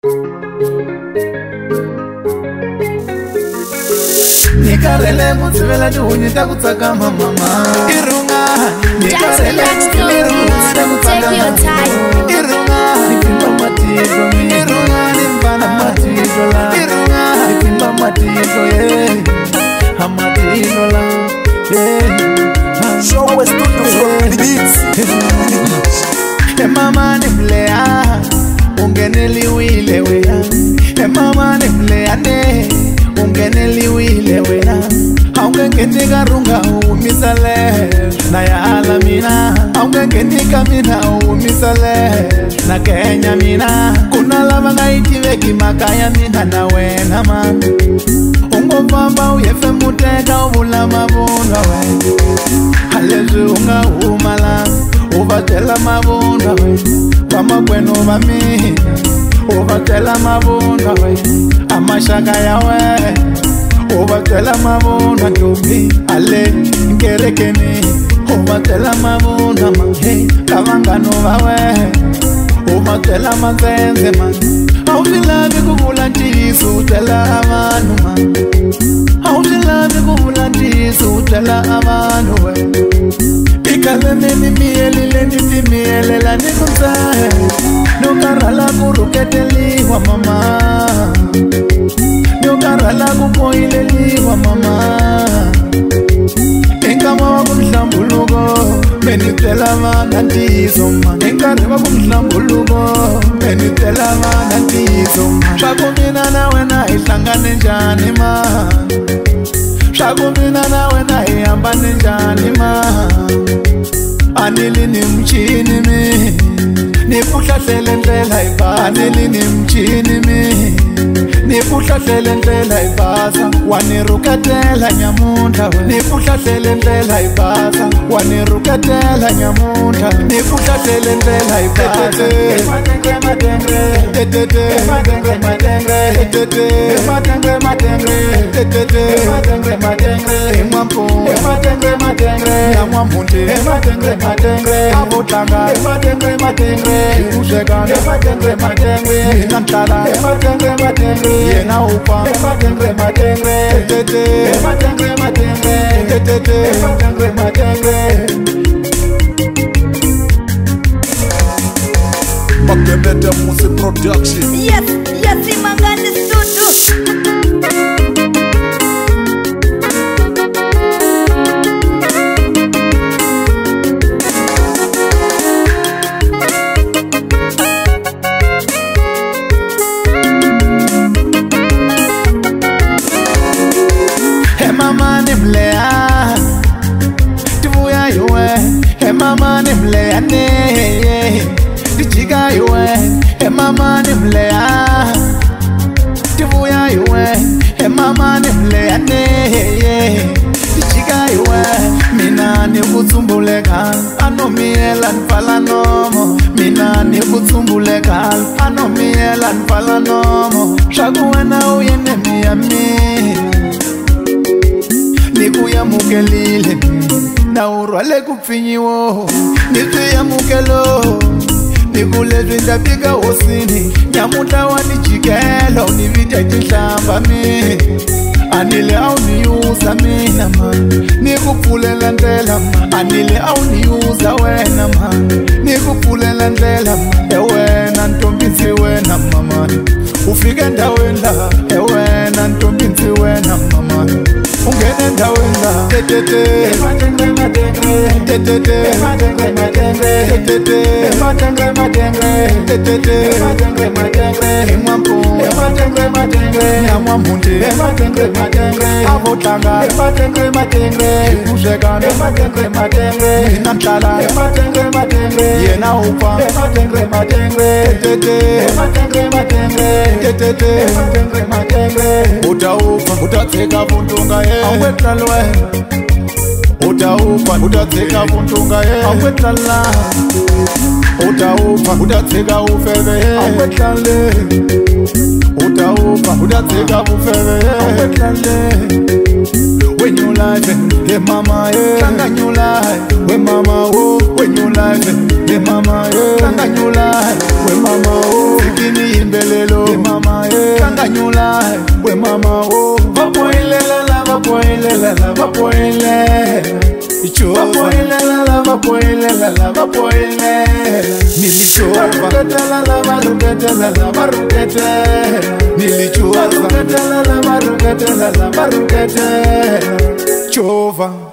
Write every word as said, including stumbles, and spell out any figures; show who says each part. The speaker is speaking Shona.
Speaker 1: Nikarele mutsivela duhunyi takutsaka mama irunga nikarele irunga takutsaka irunga nipimba matito irunga nimpana matito la irunga nipimba matito ye amatito la
Speaker 2: Chokwe studio from Beatz.
Speaker 1: Mamani Muleyani ungeneliwile wena Mamani Muleyani ungeneliwile wena aungengenika runga umisale na ya ala mina aungengenika mina umisale na Kenya mina kuna lava ngaitiveki makaya mina na wena man ungopamba uyefe muteka uvula mavunda we halezwi unga umala uvatela mavunda we vama kwenu va mina uvatela mavunda we amashaka yawe uvatela mavunda ntombi ale nkerekeni uvatela mavunda mange kavangano vawe uvatela manzenze man awuzilavi kuvula ntiyiso utela avanu man awuzilavi kuvula ntiyiso utela avanu we ikalemeni miyelile nitimiyelela nikunzahe nokarala kuruketeliwa mama nokarala kupoyileliwa mama enkama wakumhlambuluko benitela vana ntiyiso man enkari wakumhlambuluko benitela vana ntiyiso man swakumina na wena ihlangane njani man swakumina na wena ihambane njani man anili ni mchini mi nipuhlahlele ndlela ibasa anili ni mchini mi nipuhlahlele ndlela ibasa waniruketela nyamunta we nipuhlahlele ndlela ibasa waniruketela nyamunta nipuhlahlele ndlela ibasa matengre matengre tetete matengre matengre tetete matengre matengre tetete matengre matengre mwampo matengre matengre namwamunte matengre matengre abotanga matengre matengre ushekana matengre matengre nantala matengre matengre yena upa matengre matengre tete matengre matengre tete matengre matengre
Speaker 2: Magemeta Musi production.
Speaker 3: Yes, yes, Mamani studio.
Speaker 1: Mamani Muleyani tivuya yuwe Mamani Muleyani tichika yuwe Mamani Muleyani tivuya yuwe Mamani Muleyani tichika yuwe mina nikutsumbuleka anomiyela nipala nomo mina nikutsumbuleka anomiyela nipala nomo shakuwena uyene miyami nikuyamukelile na urwale kupfinyiwo nituyamukelo nikulezwi ndapika hosini nyamuta wanijikelo nivita tihlamba mi anile auniyuza mina ma nikupfulela ndlela ma anile auniyuza wena ma nikupfulela ndlela ma ewena ntombinzi wena mama ufike ndaweni la ewena ntombinzi wena mama ungene ndaweni la tetete matengre matengre tetete matengre matengre tetete matengre matengre tetete matengre matengre mwampo matengre matengre namwamunte matengre matengre abotanga matengre matengre ushekana matengre matengre nantala matengre matengre yena upa matengre matengre tetete matengre matengre tetete matengre matengre utaupa utatseka vundunga ye awetlalwe utaupa utatseka vundunga ye awetlala utaupa utatseka ufebe ye awetlale utaupa utatseka ufebe ye awetlale when you life hey mama ye tanga new life we mama wo when you life hey mama ye tanga new life we mama wo sikini imbelelo Kanganyula we mama oh vapoilela vapoilela vapoilela ichova vapoilela vapoilela vapoilela nilichova varuketela varuketela varuketela nilichova varuketela varuketela varuketela chova